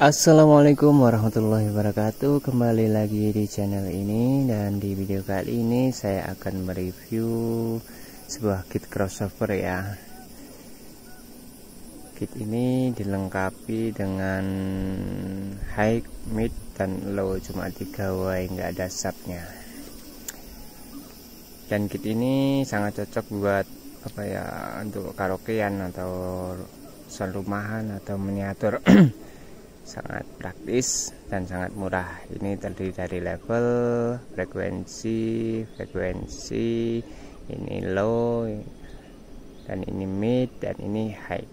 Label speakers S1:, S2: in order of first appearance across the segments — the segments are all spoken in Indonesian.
S1: Assalamualaikum warahmatullahi wabarakatuh. Kembali lagi di channel ini, dan di video kali ini saya akan mereview sebuah kit crossover ya. Kit ini dilengkapi dengan high, mid, dan low, cuma 3 way, nggak ada subnya. Dan kit ini sangat cocok buat apa ya, untuk karaokean atau sound rumahan atau miniatur. Sangat praktis dan sangat murah. Ini terdiri dari level, frekuensi, ini low, dan ini mid, dan ini high.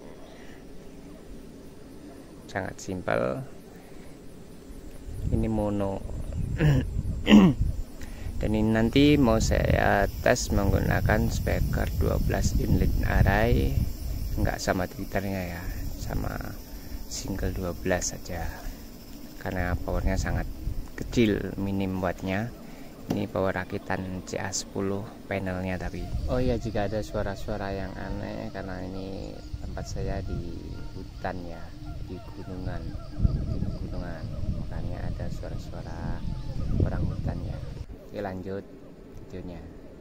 S1: Sangat simpel. Ini mono. Dan ini nanti mau saya tes menggunakan speaker 12 inlet array, enggak sama twitternya ya, sama single 12 saja, karena powernya sangat kecil, minim wattnya. Ini power rakitan CA10 panelnya. Tapi oh iya, jika ada suara-suara yang aneh, karena ini tempat saya di hutan ya, di gunungan, makanya ada suara-suara orang hutan ya. Oke, lanjut videonya.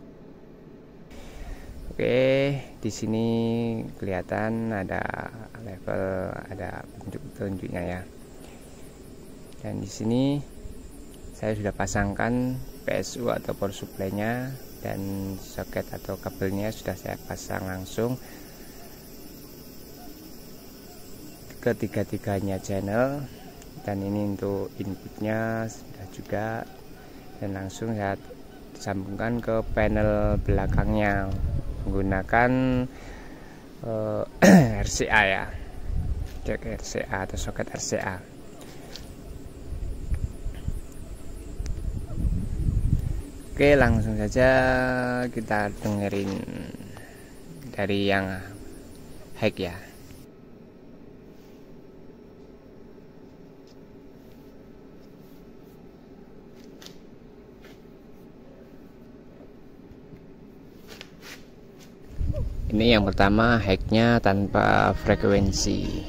S1: Oke, di sini kelihatan ada level, ada petunjuk-petunjuknya ya. Dan di sini saya sudah pasangkan PSU atau power supply-nya, dan soket atau kabelnya sudah saya pasang langsung ke tiga-tiganya channel. Dan ini untuk inputnya sudah juga, dan langsung saya sambungkan ke panel belakangnya menggunakan RCA ya, jack RCA atau soket RCA. Oke, langsung saja kita dengerin dari yang high ya. Ini yang pertama, high-nya tanpa frekuensi.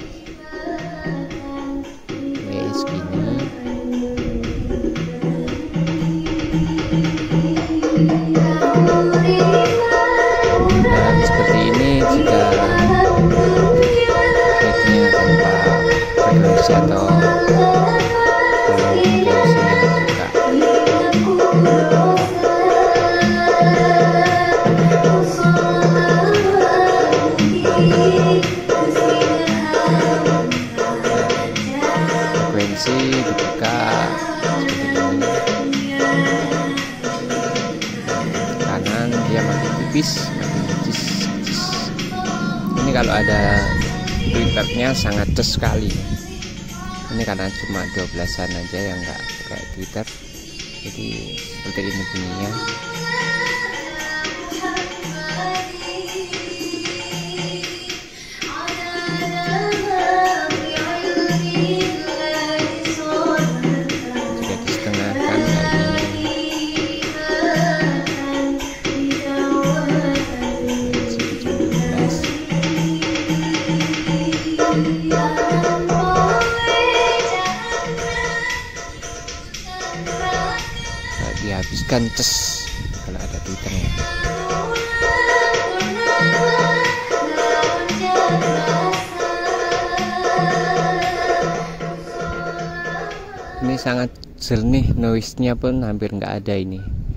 S1: Oke, segini. Dan seperti ini jika high-nya tanpa frekuensi atau frekuensinya dibuka. Frekuensi dibuka seperti ini. Kanan dia makin tipis, makin kecil. Ini kalau ada tweeternya sangat ces sekali. Ini karena cuma 12-an aja yang nggak kayak Twitter, jadi seperti ini bunyinya. Dihabiskan ces kalau ada twitternya. Ini sangat jernih, noise-nya pun hampir nggak ada ini.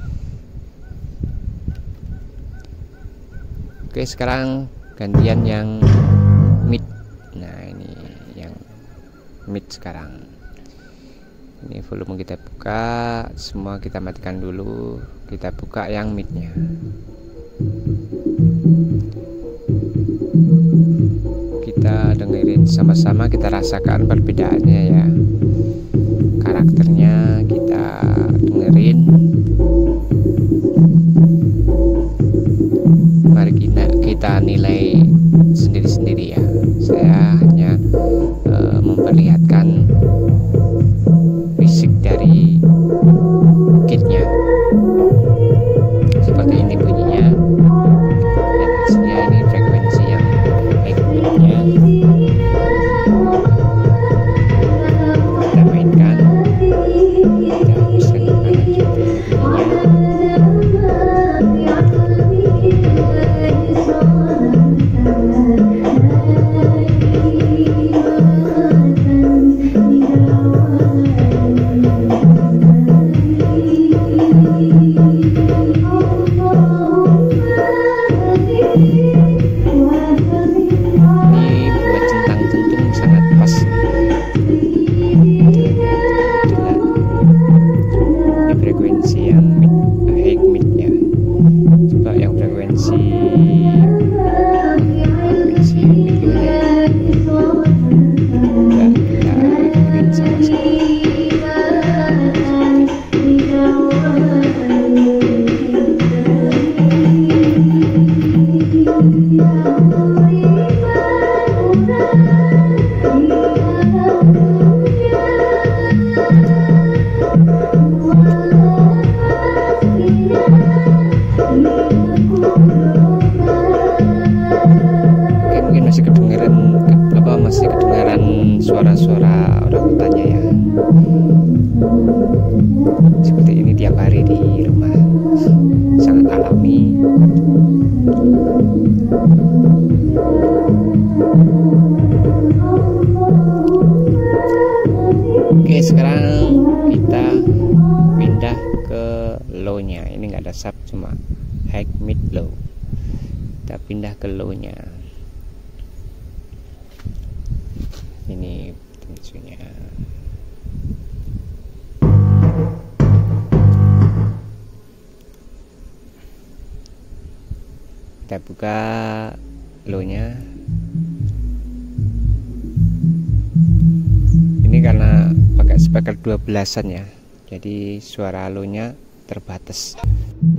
S1: Oke, sekarang gantian yang mid. Nah, ini yang mid sekarang. Ini volume kita buka, semua kita matikan dulu. Kita buka yang midnya. Kita dengerin sama-sama, kita rasakan perbedaannya ya. Karakternya kita dengerin. Mari kita nilai sendiri-sendiri ya. Saya hanya memperlihatkan fisik dari kitnya. Seperti ini bunyinya, dan hasilnya ini frekuensi yang high-nya. kedengaran suara-suara orang-orangnya ya. Seperti ini tiap hari di rumah, sangat alami. Oke, sekarang kita pindah ke low-nya. Ini nggak ada sub, cuma high, mid, low. Kita pindah ke low-nya. Ini tentunya. Kita buka low-nya. Ini karena pakai speaker 12-an ya, jadi suara low-nya terbatas.